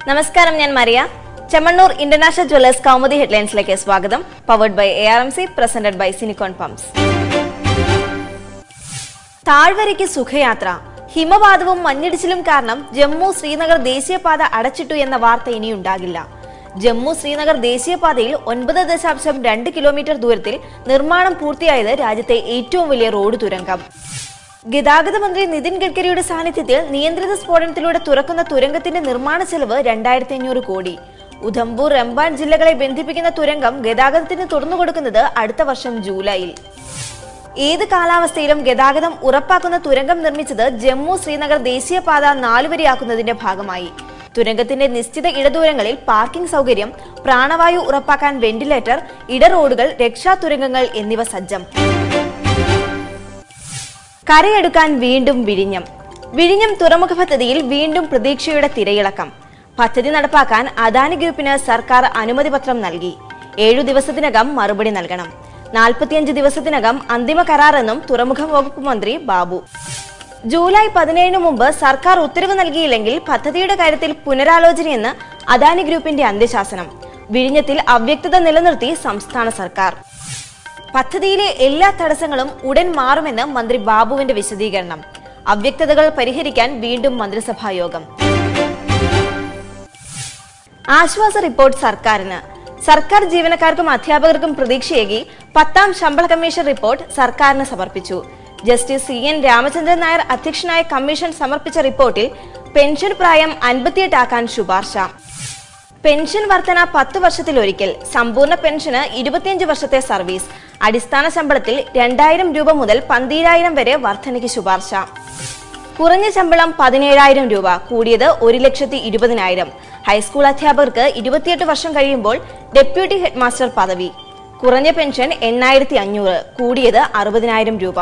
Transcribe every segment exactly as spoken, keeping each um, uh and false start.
നമസ്കാരം, ഞാൻ Maria. Chemmanur international jewellers Kaumudi ഹെഡ്ലൈൻസിലേക്ക് സ്വാഗതം. Powered by A R M C, presented by Sinicon pumps. താഴ്വരയ്ക്ക് സുഖയാത്ര. ഹിമപാതവും മഞ്ഞിടിച്ചിലും കാരണം ജമ്മു ശ്രീനഗർ ദേശീയപാത അടച്ചിട്ടു എന്ന വാർത്ത ഇനിയുണ്ടാകില്ല. ജമ്മു ശ്രീനഗർ ദേശീയപാതയിൽ ഒൻപത് ദശാംശം രണ്ട് കിലോമീറ്റർ ദൂരത്തിൽ നിർമ്മാണം പൂർത്തിയായത് രാജ്യത്തെ ഏറ്റവും വലിയ റോഡ് തുരങ്കം. ഗതാഗത മന്ത്രി നിതിൻ ഗഡ്കരിയുടെ സാന്നിധ്യത്തിൽ നിയന്ത്രിത സ്ഫോടനത്തിലൂടെ തുറക്കുന്ന തുരങ്കത്തിന്റെ നിർമ്മാണ ചെലവ് രണ്ടായിരത്തി അഞ്ഞൂറ് കോടി. ഉധംപൂർ, റംബാൻ ജില്ലകളെ ബന്ധിപ്പിക്കുന്ന തുരങ്കം ഗതാഗതത്തിന് തുറന്നുകൊടുക്കുന്നത് അടുത്ത വർഷം ജൂലൈയിൽ. ഏത് കാലാവസ്ഥയിലും ഗതാഗതം ഉറപ്പാക്കുന്ന തുരങ്കം നിർമ്മിച്ചത് ജമ്മു ശ്രീനഗർ ദേശീയപാത നാലുവരിയാക്കുന്നതിന്റെ ഭാഗമായി. തുരങ്കത്തിന്റെ നിശ്ചിത ഇടദൂരങ്ങളിൽ പാർക്കിംഗ് സൗകര്യം, പ്രാണവായു ഉറപ്പാക്കാൻ വെന്റിലേറ്റർ, ഇടറോഡുകൾ, രക്ഷാ തുരങ്കങ്ങൾ എന്നിവ സജ്ജം. കരയെടുക്കാൻ വീണ്ടും വിഴിഞ്ഞം. വിഴിഞ്ഞം തുറമുഖ പദ്ധതിയിൽ വീണ്ടും പ്രതീക്ഷയുടെ തിരയിളക്കം. പദ്ധതി നടപ്പാക്കാൻ അദാനി ഗ്രൂപ്പിന് സർക്കാർ അനുമതി പത്രം നൽകി. ഏഴു ദിവസത്തിനകം മറുപടി നൽകണം. നാൽപ്പത്തിയഞ്ച് ദിവസത്തിനകം അന്തിമ കരാറെന്നും തുറമുഖ വകുപ്പ് മന്ത്രി ബാബു. ജൂലൈ പതിനേഴിന് മുമ്പ് സർക്കാർ ഉത്തരവ് നൽകിയില്ലെങ്കിൽ പദ്ധതിയുടെ കാര്യത്തിൽ പുനരാലോചനയെന്ന് അദാനി ഗ്രൂപ്പിന്റെ അന്ത്യശാസനം. വിഴിഞ്ഞത്തിൽ അവ്യക്തത നിലനിർത്തി സംസ്ഥാന സർക്കാർ. പദ്ധതിയിലെ എല്ലാ തടസ്സങ്ങളും ഉടൻ മാറുമെന്ന് മന്ത്രി ബാബുവിന്റെ വിശദീകരണം. അവ്യക്തതകൾ പരിഹരിക്കാൻ വീണ്ടും മന്ത്രിസഭാ യോഗം. ആശ്വാസ റിപ്പോർട്ട് സർക്കാരിന്. സർക്കാർ ജീവനക്കാർക്കും അധ്യാപകർക്കും പ്രതീക്ഷയേകി പത്താം ശമ്പള കമ്മീഷൻ റിപ്പോർട്ട് സർക്കാരിന് സമർപ്പിച്ചു. Justice C N Ramachandran Nair അധ്യക്ഷനായ കമ്മീഷൻ സമർപ്പിച്ച റിപ്പോർട്ടിൽ പെൻഷൻ പ്രായം അൻപത്തിയെട്ടാക്കാൻ ശുപാർശ. പെൻഷൻ വർധന പത്ത് വർഷത്തിലൊരിക്കൽ. സമ്പൂർണ്ണ പെൻഷന് ഇരുപത്തിയഞ്ച് വർഷത്തെ സർവീസ്. അടിസ്ഥാന ശമ്പളത്തിൽ രണ്ടായിരം രൂപ മുതൽ പന്തീരായിരം വരെ വർധനയ്ക്ക് ശുപാർശ. കുറഞ്ഞ ശമ്പളം പതിനേഴായിരം രൂപ, കൂടിയത് ഒരു ലക്ഷത്തി ഇരുപതിനായിരം. ഹൈസ്കൂൾ അധ്യാപകർക്ക് ഇരുപത്തിയെട്ട് വർഷം കഴിയുമ്പോൾ ഡെപ്യൂട്ടി ഹെഡ് മാസ്റ്റർ പദവി. കുറഞ്ഞ പെൻഷൻ എണ്ണായിരത്തി അഞ്ഞൂറ്, കൂടിയത് അറുപതിനായിരം രൂപ.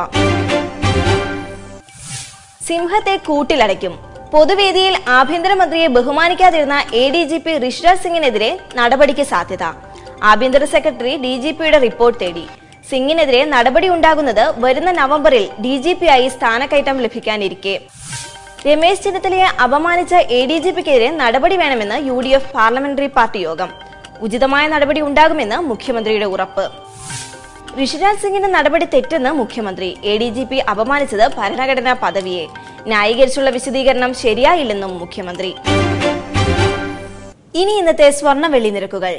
സിംഹത്തെ കൂട്ടിലടയ്ക്കും. പൊതുവേദിയിൽ ആഭ്യന്തരമന്ത്രിയെ ബഹുമാനിക്കാതിരുന്ന A D G P Rishiraj സിംഗിനെതിരെ നടപടിക്ക് സാധ്യത. ആഭ്യന്തര സെക്രട്ടറി ഡി ജി പിയുടെ റിപ്പോർട്ട് തേടി. സിംഗിനെതിരെ നടപടി ഉണ്ടാകുന്നത് വരുന്ന നവംബറിൽ ഡി ജി പി ആയി സ്ഥാനക്കയറ്റം ലഭിക്കാനിരിക്കെ. രമേശ് ചെന്നിത്തലയെ അപമാനിച്ച എ ഡി ജി പിക്കെതിരെ നടപടി വേണമെന്ന് U D F parliamentary party യോഗം. ഉചിതമായ നടപടി ഉണ്ടാകുമെന്ന് മുഖ്യമന്ത്രിയുടെ ഉറപ്പ്. ഋഷിരാജ് സിംഗിന്റെ നടപടി തെറ്റെന്ന് മുഖ്യമന്ത്രി. എ ഡി ജി പി അപമാനിച്ചത് ഭരണഘടനാ പദവിയെ. ന്യായീകരിച്ചുള്ള വിശദീകരണം ശരിയായില്ലെന്നും മുഖ്യമന്ത്രി. ഇനി ഇന്നത്തെ സ്വർണ്ണ വെള്ളി നിരക്കുകൾ.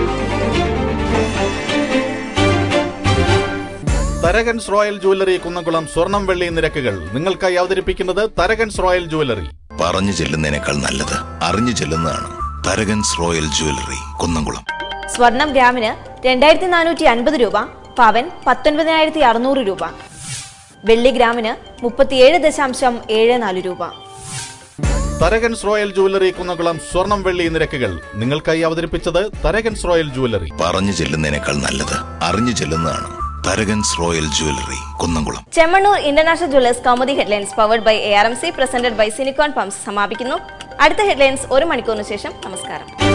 തരകൻസ് റോയൽ ജ്വല്ലറി കുന്നംകുളം സ്വർണം വെള്ളി നിരക്കുകൾ നിങ്ങൾക്കായി അവതരിപ്പിക്കുന്നത് തരകൻസ് റോയൽ ജ്വല്ലറി. പറഞ്ഞു ചെല്ലുന്നതിനേക്കാൾ നല്ലത് അറിഞ്ഞു ചെല്ലുന്നതാണ്. Tharakans royal jewellery Kunnamkulam. സ്വർണം ഗ്രാമിന് രണ്ടായിരത്തി നാനൂറ്റി അൻപത് രൂപ, പവൻ പത്തൊൻപതിനായിരത്തി അറുന്നൂറ് രൂപ. വെള്ളി ഗ്രാമിന് മുപ്പത്തിയേഴ് ദശാംശം ഏഴ് നാല് രൂപ. തരകൻസ് റോയൽ ജ്വല്ലറി കുന്നംകുളം സ്വർണം വെള്ളി നിരക്കുകൾ നിങ്ങൾക്കായി അവതരിപ്പിച്ചത് തരകൻസ് റോയൽ ജ്വല്ലറി. പറഞ്ഞു ചെല്ലുന്നതിനേക്കാൾ നല്ലത് അറിഞ്ഞു ചെല്ലുന്നതാണ്. Tharakans royal jewellery Kunnamkulam. Chemmanur international jewellers Kaumudi headlines powered by A R M C, presented by Sinicon pumps സമാപിക്കുന്നു. അടുത്ത ഹെഡ്ലൈൻസ് ഒരു മണിക്കൂറിന് ശേഷം. നമസ്കാരം.